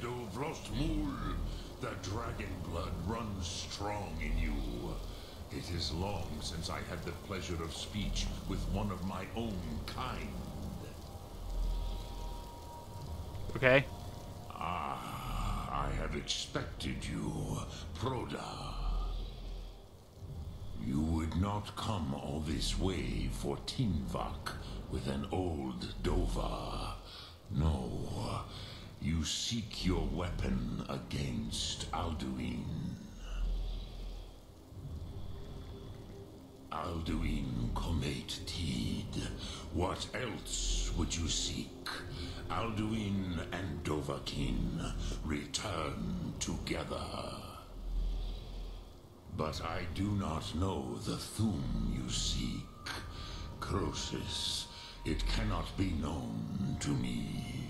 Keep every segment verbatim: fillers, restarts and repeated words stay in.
Vlostmul, the dragon blood runs strong in you. It is long since I had the pleasure of speech with one of my own kind. Okay. Ah, I have expected you, Proda. You would not come all this way for Tinvak with an old Dova. No, you seek your weapon against Alduin. Alduin Comate Teed. What else would you seek? Alduin and Dovahkiin return together. But I do not know the Thu'um you seek. Crosis, it cannot be known to me.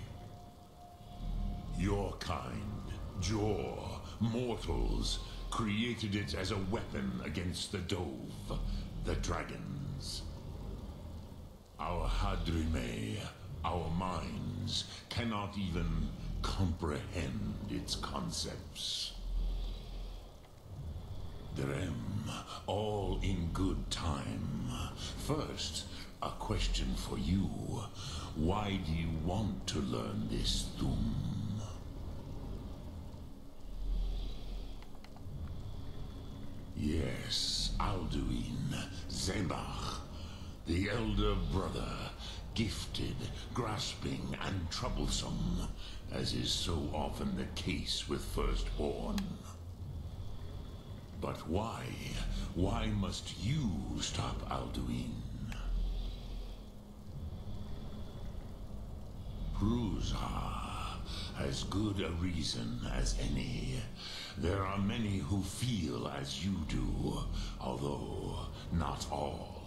Your kind, Jor, mortals, created it as a weapon against the Dove, the dragons. Our Hadrime, our minds, cannot even comprehend its concepts. Drem, all in good time. First, a question for you. Why do you want to learn this Thu'um? Yes, Alduin, Zemach, the elder brother, gifted, grasping, and troublesome, as is so often the case with Firstborn. But why? Why must you stop Alduin? Pruzar, as good a reason as any. There are many who feel as you do, although not all.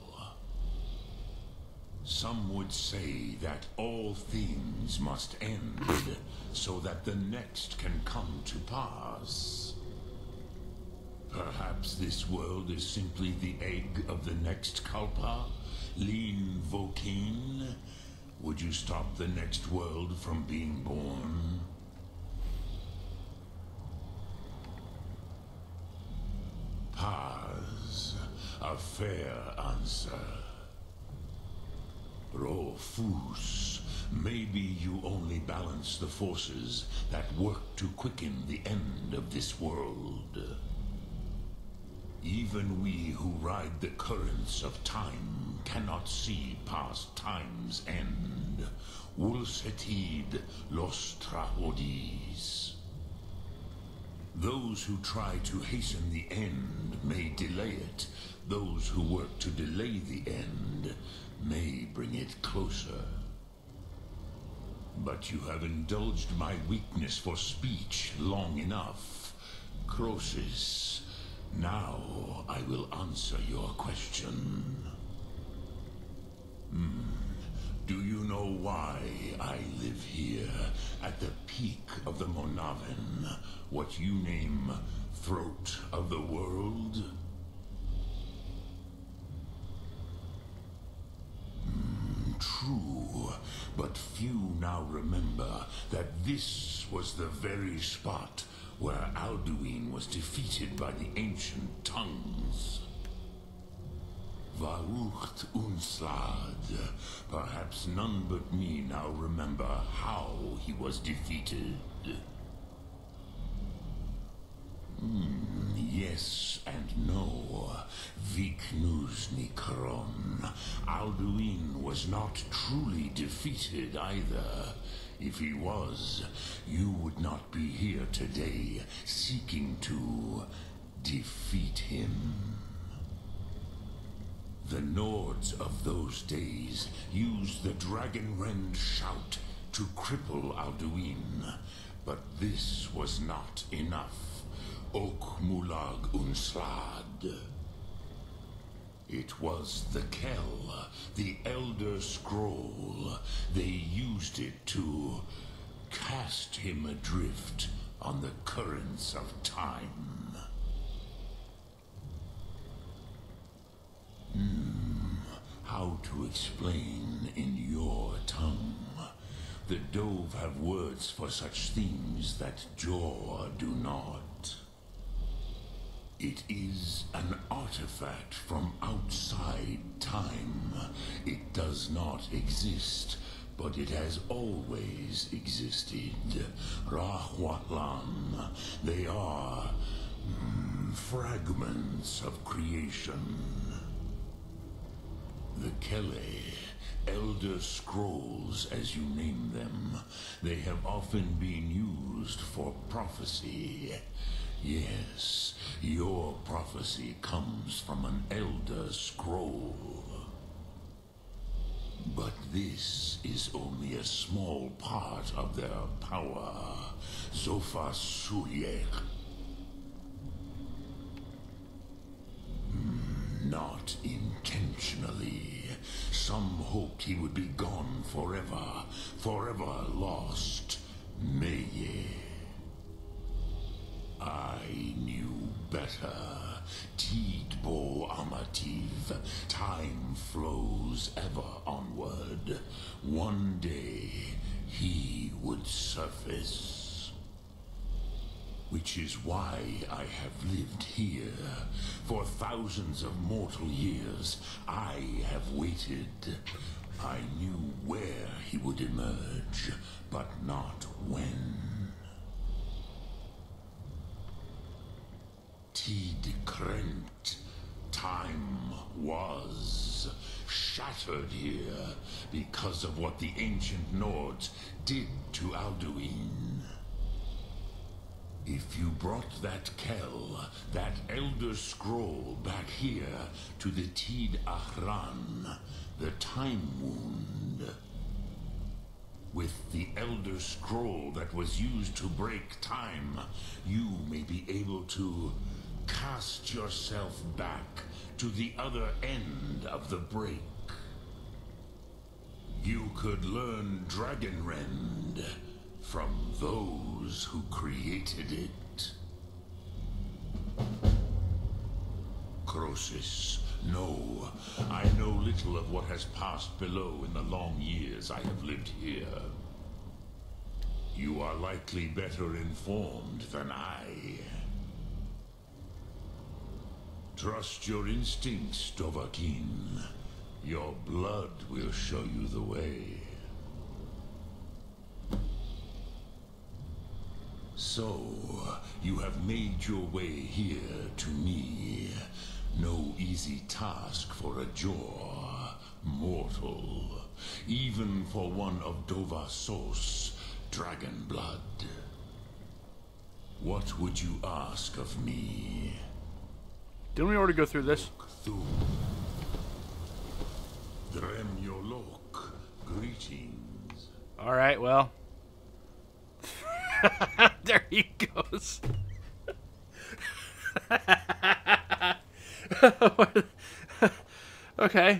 Some would say that all things must end, so that the next can come to pass. Perhaps this world is simply the egg of the next Kalpa, Lean Vokeen. Would you stop the next world from being born? Paz, a fair answer. Rofus, maybe you only balance the forces that work to quicken the end of this world. Even we who ride the currents of time cannot see past time's end. Wulsetid los Trahodis. Those who try to hasten the end may delay it. Those who work to delay the end may bring it closer. But you have indulged my weakness for speech long enough. Crosis, now I will answer your question. Hmm. Do you know why I live here, at the peak of the Monaven, what you name Throat of the World? Mm, true, but few now remember that this was the very spot where Alduin was defeated by the ancient tongues. Varucht Unslad. Perhaps none but me now remember how he was defeated. Mm, yes and no. Viknusnikron. Alduin was not truly defeated either. If he was, you would not be here today, seeking to defeat him. The Nords of those days used the Dragonrend shout to cripple Alduin, but this was not enough. Ok Mulag Unslad. It was the Kell, the Elder Scroll. They used it to cast him adrift on the currents of time. Hmm, how to explain in your tongue? The Dove have words for such things that Jor do not. It is an artifact from outside time. It does not exist, but it has always existed. Rahwatlan. They are mm, fragments of creation. The Kele, Elder Scrolls as you name them, they have often been used for prophecy. Yes, your prophecy comes from an Elder Scroll. But this is only a small part of their power. Zophar Suyek. Mm, not intentionally. Some hoped he would be gone forever, forever lost. Meye. I knew better. Tidbo Amativ. Time flows ever onward. One day, he would surface. Which is why I have lived here. For thousands of mortal years, I have waited. I knew where he would emerge, but not when. Tid Krent. Time was shattered here because of what the ancient Nords did to Alduin. If you brought that Kel, that Elder Scroll, back here to the Tid Ahran, the Time Wound, with the Elder Scroll that was used to break time, you may be able to cast yourself back to the other end of the break. You could learn Dragonrend from those who created it. Crosis, no, I know little of what has passed below in the long years I have lived here. You are likely better informed than I. Trust your instincts, Dovahkiin. Your blood will show you the way. So, you have made your way here to me. No easy task for a Jor, mortal. Even for one of Dovahsos, dragon blood. What would you ask of me? Didn't we already go through this? Drem Yolok, greetings. Alright, well. There he goes. Okay.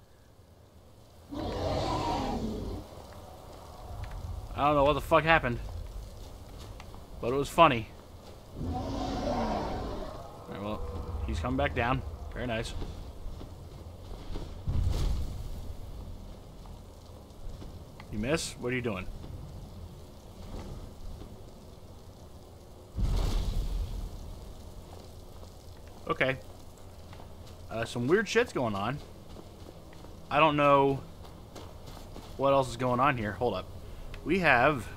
I don't know what the fuck happened, but it was funny. Alright, well, he's coming back down. Very nice. You miss? What are you doing? Okay. Uh, some weird shit's going on. I don't know what else is going on here. Hold up. We have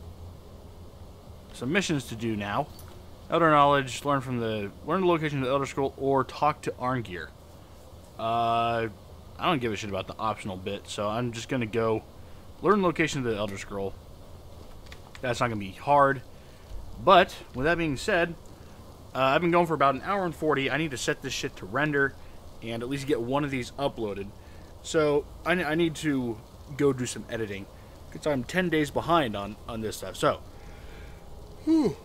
some missions to do now. Elder Knowledge, learn from the learn the location of the Elder Scroll, or talk to Arngeir. Uh, I don't give a shit about the optional bit, so I'm just gonna go learn the location of the Elder Scroll. That's not gonna be hard. But with that being said, uh, I've been going for about an hour and forty. I need to set this shit to render and at least get one of these uploaded. So I, I need to go do some editing because I'm ten days behind on on this stuff. So. Whew.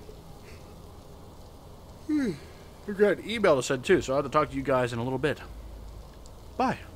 We've got an email to send too, so I'll have to talk to you guys in a little bit. Bye.